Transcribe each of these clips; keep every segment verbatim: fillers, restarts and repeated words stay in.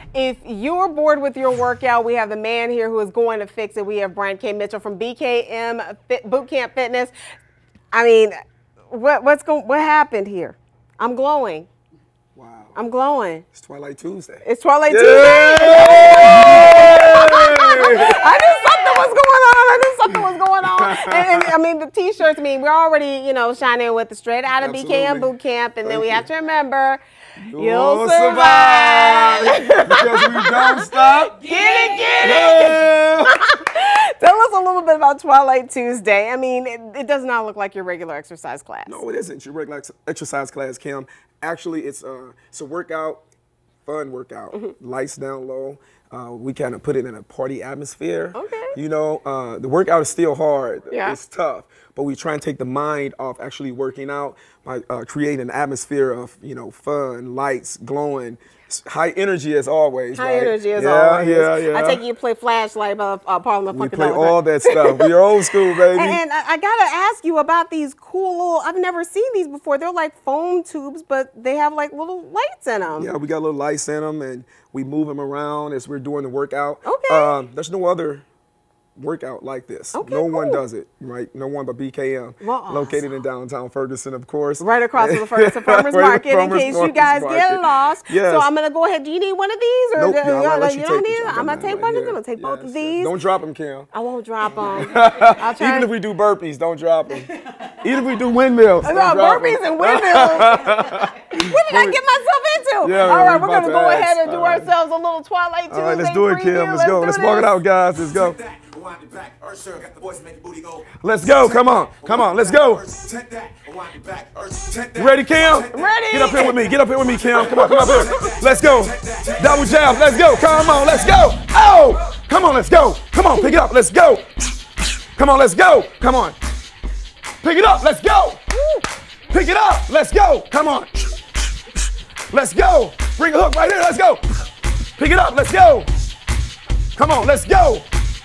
If you're bored with your workout, we have the man here who is going to fix it. We have Brian K. Mitchell from B K M Fit, Boot Camp Fitness. I mean, what what's going? What happened here? I'm glowing. Wow. I'm glowing. It's Twilight Tuesday. It's Twilight Yeah. Tuesday. I knew something was going on. I knew something was going on. And, and I mean, the T-shirts. I mean, we're already, you know, shining with the straight out of Absolutely. B K M Boot Camp, and Thank then we you. have to remember, You'll, you'll survive. survive. Because we don't stop. Get it, get it. Yeah. Tell us a little bit about Twilight Tuesday. I mean, it, it does not look like your regular exercise class. No, it isn't your regular ex- exercise class, Kim. Actually, it's, uh, it's a workout, fun workout. Mm-hmm. Lights down low. Uh, we kind of put it in a party atmosphere. Okay. You know, uh, the workout is still hard. Yeah. It's tough. But we try and take the mind off actually working out by uh, creating an atmosphere of, you know, fun, lights, glowing, s- high energy as always. High right? energy as yeah, always. Yeah, yeah, I take you to play Flashlight by uh, Parliament We Funkadelic. play all that stuff. We are old school, baby. And, and I, I gotta ask you about these cool little, I've never seen these before. They're like foam tubes, but they have like little lights in them. Yeah, we got little lights in them, and we move them around as we're doing the workout. Okay. Um, there's no other workout like this. Okay, no one cool. does it, right? No one but B K M. Well, located in downtown Ferguson, of course. Right across from the Ferguson Farmers Right, Market, in Farmers case you Farmers guys get Market. lost. Yes. So I'm gonna go ahead. Do you need one of these, or Nope, do, no, I'm you, gonna let you you don't take need this. it? I I'm got gonna mine take right one of here. them. I'm gonna take both Yes, of yes. these. Don't drop them, Kim. I won't drop them. I'll try. Even if we do burpees, don't drop them. Even if we do windmills, No, don't drop burpees 'em. and windmills. What did I get myself into? Yeah, All man, right, we we're about gonna to go ask. ahead and do All right. ourselves a little Twilight Tuesday All right, let's do it, Kim. preview. Let's go. do Let's walk it this. out, guys. Let's go. That, wind it back, Ursher, got the voice, make your booty go. Let's go. Come on. Come on. Let's go. Take that, wind it back, Ursher, take that. You ready, Kim? Ready? Get up here with me. Get up here with me, Kim. Come on, come up here. Let's go. Double jab. Let's go. Come on, let's go. Oh! Come on, let's go. Come on, pick it up. Let's go. Come on, let's go. Come on. Pick it up. Let's go. Pick it up. Let's go. Come on. Let's go. Bring a hook right here. Let's go. Pick it up. Let's go. Come on, let's go.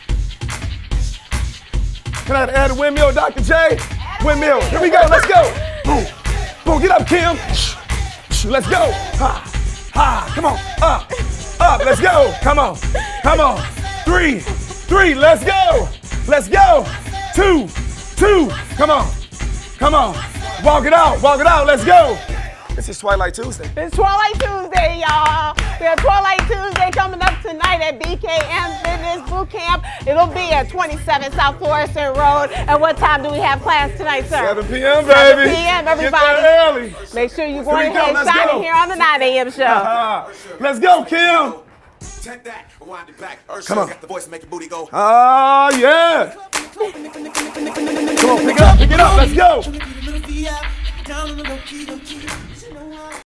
Can I add a windmill, Doctor J? Windmill. Here we go. Let's go. Boom. Boom. Get up, Kim. Let's go. Ha. Ha. Come on. Up. Up. Let's go. Come on. Come on. Three. Three. Let's go. Let's go. Two. Two. Come on. Come on. Walk it out. Walk it out. Let's go. This is Twilight Tuesday. It's Twilight Tuesday, y'all. We have Twilight Tuesday coming up tonight at B K M Fitness Boot Camp. It'll be at twenty-seven South Florissant Road. And what time do we have class tonight, sir? seven p m, baby. seven p m, everybody. Get there early. Make sure you go Here we go, ahead and let's sign go. in here on the nine a m show. Ah, let's go, Kim. Take that, wind it back, Ursher, Come on. got the voice, make your booty go. Oh, yeah. Come on, pick it up, pick it up. Let's go.